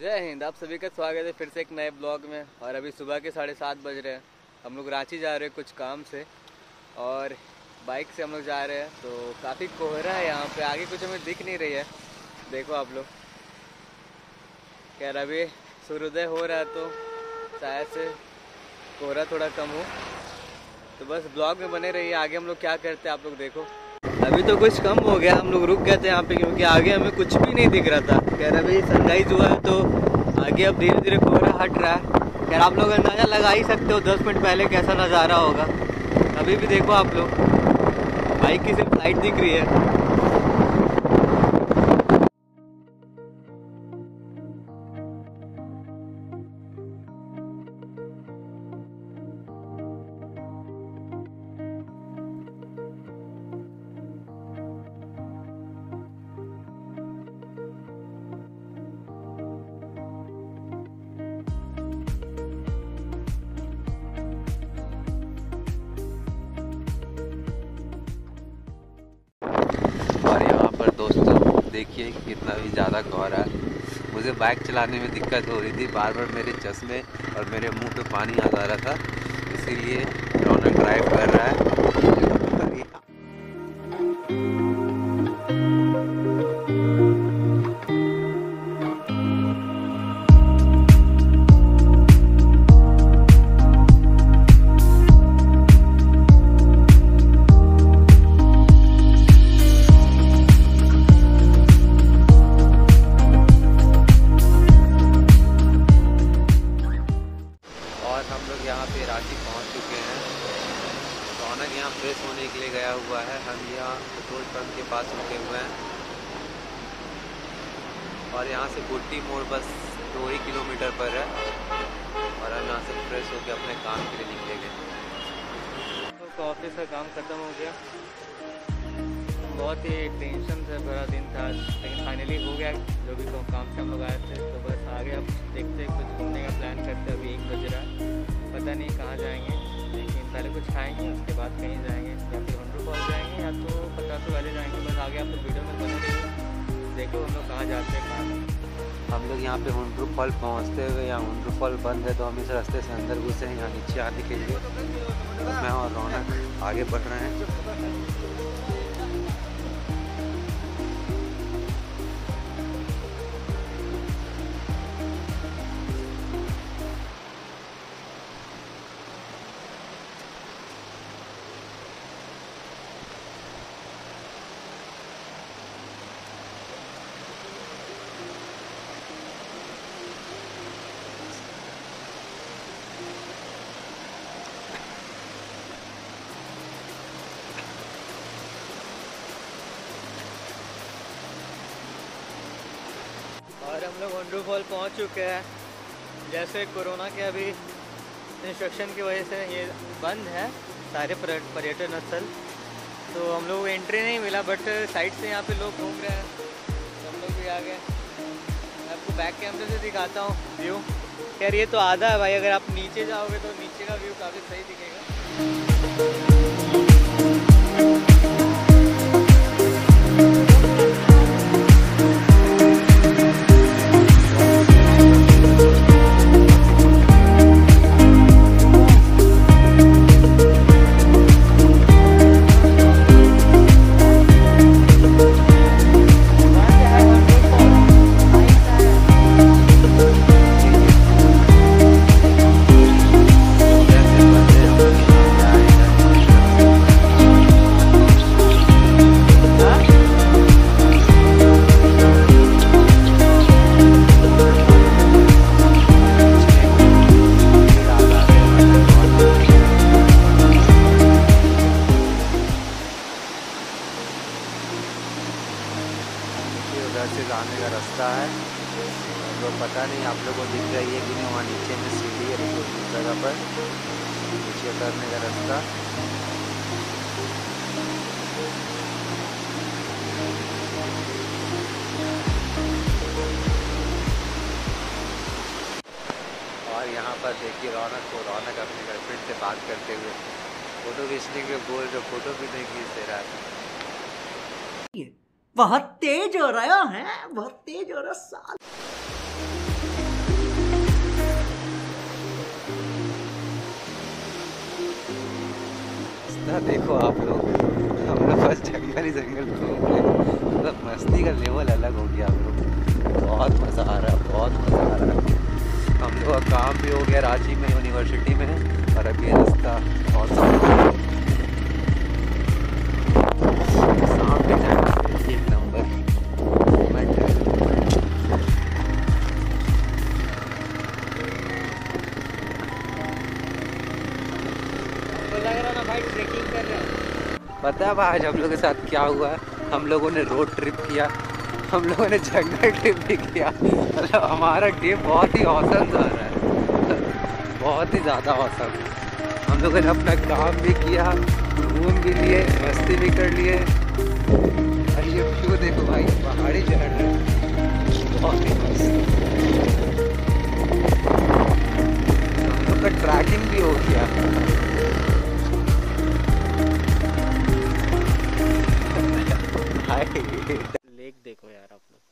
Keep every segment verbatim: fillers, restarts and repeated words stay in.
जय हिंद। आप सभी का स्वागत है फिर से एक नए ब्लॉग में। और अभी सुबह के साढ़े सात बज रहे हैं। हम लोग रांची जा रहे हैं कुछ काम से और बाइक से हम लोग जा रहे हैं। तो काफ़ी कोहरा है यहाँ पे, आगे कुछ हमें दिख नहीं रही है। देखो आप लोग, खैर अभी सूर्योदय हो रहा है तो शायद से कोहरा थोड़ा कम हो। तो बस ब्लॉग में बने रहिए, आगे हम लोग क्या करते हैं आप लोग देखो। अभी तो कुछ कम हो गया, हम लोग रुक गए थे यहाँ पे क्योंकि आगे हमें कुछ भी नहीं दिख रहा था। खैर अभी सनराइज हुआ है तो आगे अब धीरे धीरे कोहरा हट रहा है। खैर आप लोग अंदाज़ा लगा ही सकते हो दस मिनट पहले कैसा नज़ारा होगा। अभी भी देखो आप लोग, बाइक की सिर्फ लाइट दिख रही है। और यहाँ पर दोस्तों देखिए कितना भी ज़्यादा कोहरा है। मुझे बाइक चलाने में दिक्कत हो रही थी, बार बार मेरे चश्मे और मेरे मुंह पे पानी आ जा रहा था, इसीलिए रौनक ड्राइव कर रहा है। हम लोग यहाँ पे रांची पहुँच चुके हैं। रौनक यहाँ फ्रेश होने के लिए गया हुआ है। हम यहाँ पेट्रोल पंप के पास रुके हुए हैं और यहाँ से गुट्टी मोड़ बस दो ही किलोमीटर पर है और हम यहाँ से फ्रेश होकर अपने काम के लिए निकलेंगे। तो ऑफिस का काम ख़त्म हो गया, बहुत ही टेंशन से भरा दिन था, लेकिन फाइनली हो गया जो भी काम से हम लोग आए थे। तो बस आगे अब देखते हैं, कुछ घूमने का प्लान करते हैं। अभी एक बज रहा है, पता नहीं कहाँ जाएंगे, लेकिन पहले कुछ खाएंगे उसके बाद कहीं जाएंगे, या फिर हुंड्रू फॉल जाएंगे या तो पचासों वाले जाएंगे। बस आगे आप लोग वीडियो में बने रहिए, देखो हम लोग कहाँ जाते हैं कहाँ नहीं। हम लोग यहाँ पे हुंड्रू फॉल पहुँचते हुए, यहाँ हुंड्रू फॉल बंद है तो हम इस रास्ते से अंदर घुसे हैं यहाँ नीचे आने के लिए। तो मैं और रौनक आगे बढ़ रहे हैं। और हम लोग हुंड्रू फॉल पहुँच चुके हैं। जैसे कोरोना के अभी इंस्ट्रक्शन की वजह से ये बंद है सारे पर्यटन स्थल, तो हम लोग को एंट्री नहीं मिला, बट साइड से यहाँ पे लोग घूम रहे हैं तो हम लोग भी आ गए। मैं आपको बैक कैमरे से दिखाता हूँ व्यू। खैर ये तो आधा है भाई, अगर आप नीचे जाओगे तो नीचे का व्यू काफ़ी सही दिखेगा। उधर से जाने का रास्ता है, तो पता नहीं आप लोगों को दिख रही है कि नहीं। वहाँ नीचे में सीढ़ी है उस जगह पर, नीचे उतरने का रास्ता। और यहाँ पर देखिए रौनक को, रौनक अपने गर्लफ्रेंड से बात करते हुए फोटो खींचने के बोल जो फोटो भी नहीं खींच दे रहा है। बहुत तेज हो रहा है, बहुत तेज हो रहा है साल। देखो आप लोग, हम लोग बस जंगल ही जंगल घूम रहे हैं। मतलब मस्ती का लेवल अलग हो गया हम लोग। बहुत मज़ा आ रहा है, बहुत मज़ा आ रहा है। हम लोग का काम भी हो गया रांची में यूनिवर्सिटी में, और अब ये रास्ता बहुत सामने जाना एक नंबर मोमेंट है। लग रहा ना भाई ट्रेकिंग कर रहे हैं। पता है आज हम लोगों के साथ क्या हुआ? हम लोगों ने रोड ट्रिप किया, हम लोगों ने जंगल ट्रिप भी किया। मतलब हमारा ट्रिप बहुत ही औसम जा रहा है, बहुत ही ज़्यादा औसम। हम लोगों ने अपना काम भी किया, घूम भी लिए, मस्ती भी कर लिए। और ये व्यू देखो भाई, पहाड़ी चढ़ रहे हैं, बहुत ही मस्त। हम लोग का ट्रैकिंग भी हो गया। लेक देखो यार आप लोग,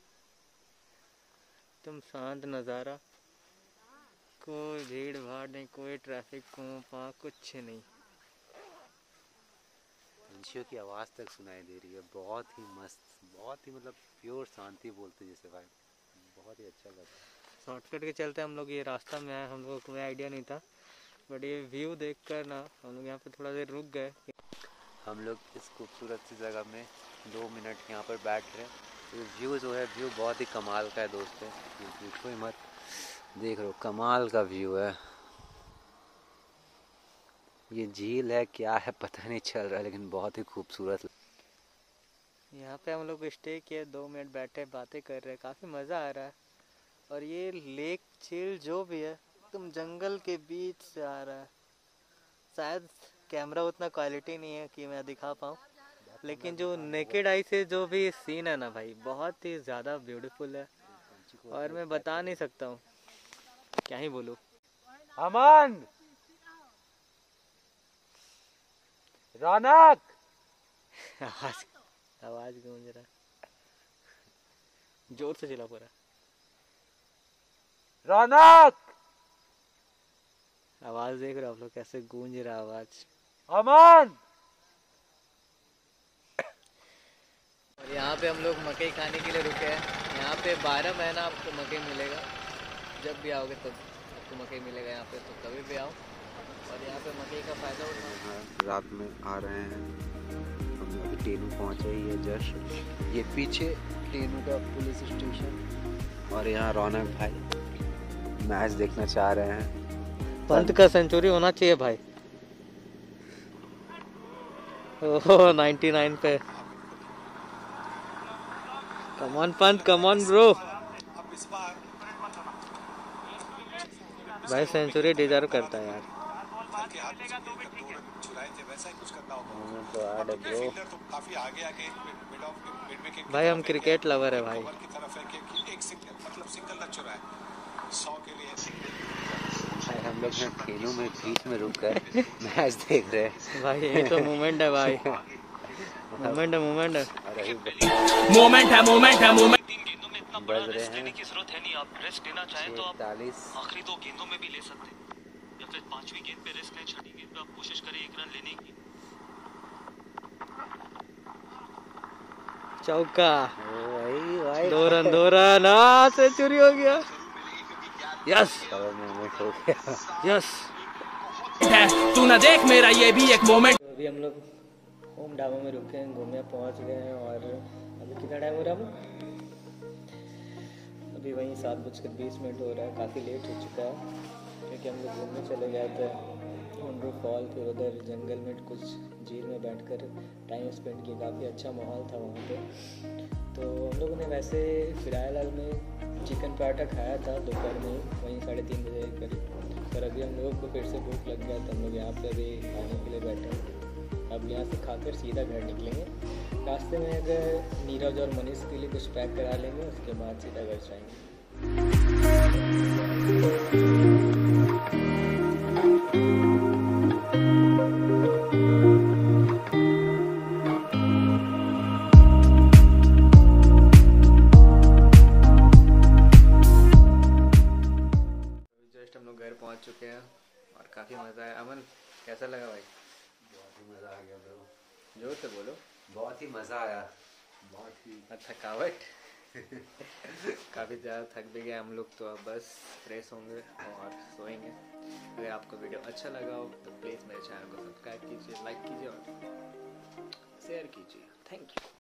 तुम शांत नज़ारा, कोई भीड़ भाड़ नहीं, कोई ट्रैफिक वहाँ कुछ नहीं। पंछियों की आवाज़ तक सुनाई दे रही है, बहुत ही मस्त, बहुत ही मतलब प्योर शांति बोलते जैसे भाई, बहुत ही अच्छा लग रहा है। शॉर्टकट के चलते हम लोग ये रास्ता में आए, हम लोगों को कोई आइडिया नहीं था, बट ये व्यू देखकर ना हम लोग यहाँ पे थोड़ा देर रुक गए। हम लोग इस खूबसूरत सी जगह में दो मिनट यहाँ पर बैठ रहे हैं। तो व्यू जो है, व्यू बहुत ही कमाल का है दोस्तों, देखो ही मत, देख रहे हो कमाल का व्यू है। ये झील है क्या है पता नहीं चल रहा है, लेकिन बहुत ही खूबसूरत। यहाँ पे हम लोग स्टे किए, दो मिनट बैठे बातें कर रहे हैं, काफ़ी मज़ा आ रहा है। और ये लेक झील जो भी है तुम जंगल के बीच से आ रहा है। शायद कैमरा उतना क्वालिटी नहीं है कि मैं दिखा पाऊँ, लेकिन जो नेकेड आई से जो भी सीन है ना भाई, बहुत ही ज़्यादा ब्यूटीफुल है। और मैं बता नहीं सकता हूँ, क्या ही बोलूँ। अमन, रौनक, आवाज आवाज गूंज रहा है, जोर से चिल्ला पूरा। रौनक, आवाज देख रहे हो आप लोग कैसे गूंज रहा है आवाज। अमन। और यहाँ पे हम लोग मकई खाने के लिए रुके हैं। यहाँ पे बारह महीना आपको मकई मिलेगा, जब भी आओगे तब आपको मकई मिलेगा यहाँ पे, तो कभी भी आओ और यहाँ पे मकई का फ़ायदा उठाओ। रात में आ रहे हैं हम, अभी टेनू पहुँचे ही है जस्ट, ये पीछे टेनू का पुलिस स्टेशन। और यहाँ रौनक भाई मैच देखना चाह रहे हैं। पंत का सेंचुरी होना चाहिए भाई। ओहो नाइन्टी नाइन पे, come on Pant, come on bro. भाई सेंचुरी डिजर्व करता है यार। ब्रो भाई हम क्रिकेट लवर है भाई। हम लोग ने खेलों में बीच में रुक कर मैच देख रहे हैं भाई, ये तो मोमेंट है भाई, मोमेंट है मोमेंट है मोमेंट है मोमेंट है मोमेंट। बज रहे हैं की जरूरत है नहीं, आप रेस्ट लेना चाहें तो आप चालीस। आखिरी दो गेंदों में भी ले सकते हैं, या फिर पांचवी गेंद पे रेस्ट लें, छठी गेंद पे आप कोशिश करें एक रन लेने की। चौका, वही वही दो रन दो रन, हाँ सेंचुरी हो गया। यस मोमेंट हो गया, यस। तू ना देख मेरा ये भी एक मोमेंट। तो अभी हम लोग होम ढाबा में रुके हैं, घूमने पहुंच गए हैं। और अभी कितना टाइम हो रहा है? अभी वहीं सात बजकर बीस मिनट हो रहा है, काफ़ी लेट हो चुका है, क्योंकि हम लोग घूमने चले गए थे हुंड्रू फॉल, फिर उधर जंगल में कुछ झील में बैठकर टाइम स्पेंड किया, काफ़ी अच्छा माहौल था वहाँ पे। तो हम लोगों ने वैसे फिलहाल में चिकन पराठा खाया था दोपहर में, वहीं साढ़े तीन बजे करीब। पर अभी हम लोगों को फिर से भूख लग गया, तो हम लोग यहाँ पे अभी खाने के लिए बैठे हैं। अब यहाँ से खाकर सीधा घर निकलेंगे। रास्ते में अगर नीरज और मनीष के लिए कुछ पैक करा लेंगे, उसके बाद सीधा घर जाएंगे। जस्ट हम लोग घर पहुँच चुके हैं और काफ़ी मज़ा आया। अमन कैसा लगा भाई? बहुत ही मज़ा आ गया ब्रो। जोर से बोलो। बहुत ही मज़ा आया, बहुत ही। थकावट काफ़ी ज़्यादा थक भी गए हम लोग, तो अब बस फ्रेश होंगे और सोएंगे। अगर आपको वीडियो अच्छा लगा हो तो प्लीज़ मेरे चैनल को सब्सक्राइब कीजिए, लाइक कीजिए और शेयर कीजिए। Thank you.